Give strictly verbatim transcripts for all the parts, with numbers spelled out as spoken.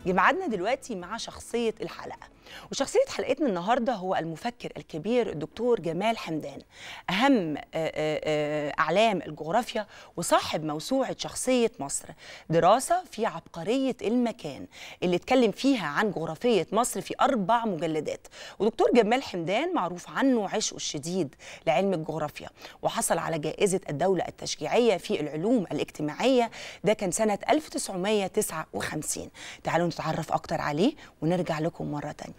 جمعنا دلوقتي مع شخصية الحلقة، وشخصية حلقتنا النهاردة هو المفكر الكبير الدكتور جمال حمدان، أهم أعلام الجغرافيا وصاحب موسوعة شخصية مصر، دراسة في عبقرية المكان اللي اتكلم فيها عن جغرافية مصر في أربع مجلدات. ودكتور جمال حمدان معروف عنه عشقه الشديد لعلم الجغرافيا، وحصل على جائزة الدولة التشجيعية في العلوم الاجتماعية، ده كان سنة ألف وتسعمائة وتسعة وخمسين. تعالوا نتعرف أكتر عليه ونرجع لكم مرة تانية.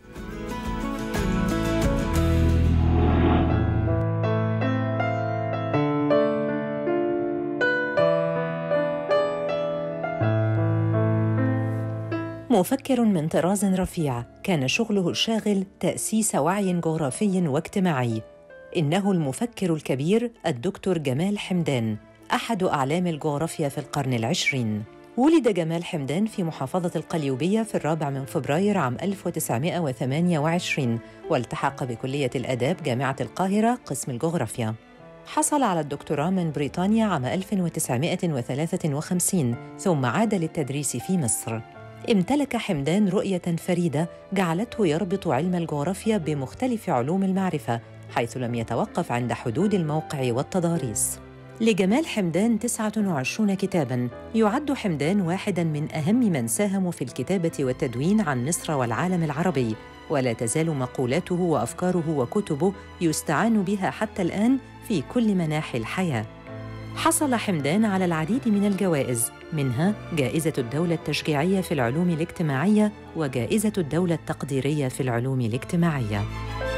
مفكر من طراز رفيع، كان شغله الشاغل تأسيس وعي جغرافي واجتماعي. إنه المفكر الكبير الدكتور جمال حمدان، أحد أعلام الجغرافيا في القرن العشرين. ولد جمال حمدان في محافظة القليوبية في الرابع من فبراير عام ألف وتسعمائة وثمانية وعشرين، والتحق بكلية الآداب جامعة القاهرة قسم الجغرافيا. حصل على الدكتوراه من بريطانيا عام ألف وتسعمائة وثلاثة وخمسين، ثم عاد للتدريس في مصر. امتلك حمدان رؤية فريدة جعلته يربط علم الجغرافيا بمختلف علوم المعرفة، حيث لم يتوقف عند حدود الموقع والتضاريس. لجمال حمدان تسعة وعشرين كتاباً، يعد حمدان واحداً من أهم من ساهموا في الكتابة والتدوين عن مصر والعالم العربي، ولا تزال مقولاته وأفكاره وكتبه يستعان بها حتى الآن في كل مناحي الحياة. حصل حمدان على العديد من الجوائز، منها جائزة الدولة التشجيعية في العلوم الاجتماعية وجائزة الدولة التقديرية في العلوم الاجتماعية.